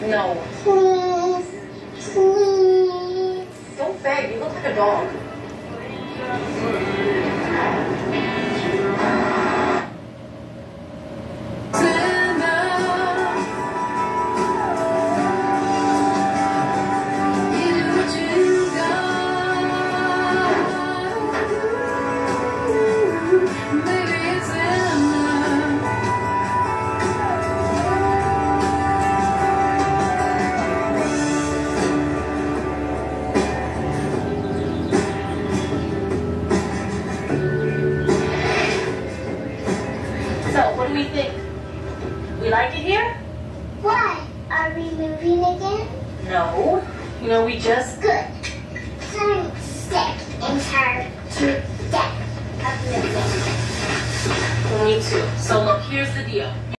No. Please. Please. Don't beg. You look like a dog. So, what do we think? We like it here? Why? Are we moving again? No. You know, we just... Good. I'm sick and tired to death of living. Me too. So look, here's the deal.